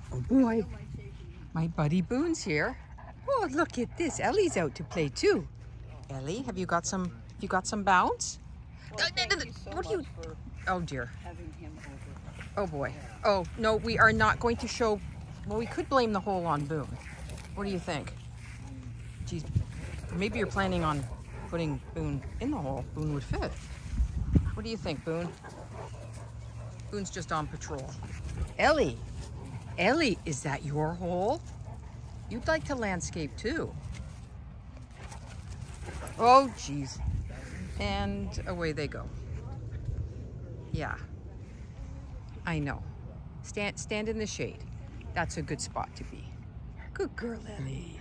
Oh boy, my buddy Boone's here. Oh, look at this. Ellie's out to play too. Ellie, have you got some bounce? Well, what are you? Oh dear. Having him over. Oh boy. Oh no, we are not going to show. Well, we could blame the hole on Boone. What do you think? Geez, maybe you're planning on putting Boone in the hole. Boone would fit. What do you think, Boone? Boone's just on patrol. Ellie, is that your hole? You'd like to landscape too. Oh, geez. And away they go. Yeah, I know. Stand in the shade. That's a good spot to be. Good girl, Ellie.